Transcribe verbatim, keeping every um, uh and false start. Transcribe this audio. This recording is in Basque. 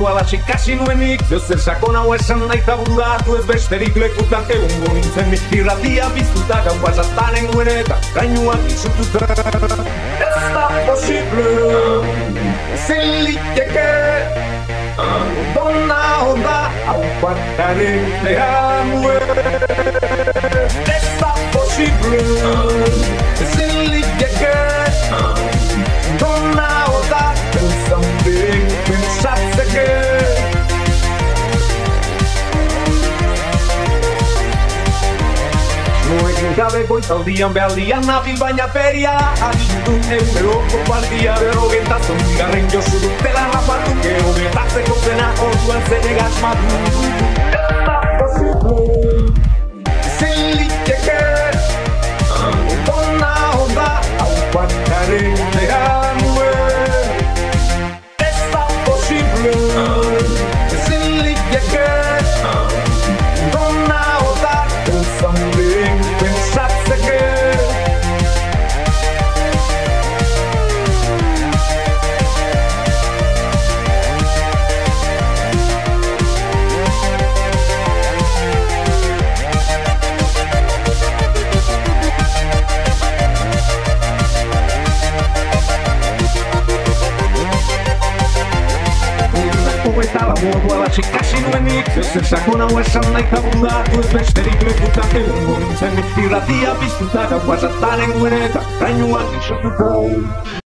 alatxe kasi nuenik Zeuzer sakon hau esan nahi taburatu ez besterik lekutan egongo nintzen nik Irratia biztuta gau pasataren nuen eta kainuak izututa Ez da posible, ezin liteke Dona onda hau partaren behar nuen Ez da posible, ezin liteke Dona onda Zaudek pentsatzeke Noekin gabe goizaldian behaldian nabil baina feria Aditu eguneroko partia Berrogenta zonbigarren josu dutela rapatu Gero gertatzeko zena orduan zen egasmatu Ez da posible Ezin liteke Dona onda hau partaren behar nuen Ezin liteke Dona otak Zaudek pentsatzeke Eta labordu alatxe kasi nuenik Zeuzer sakon hau esan nahi tabundatu ez besterik lekutan egongo nintzen Irratia biztuta gau pasataren nuen eta kainuak isotuta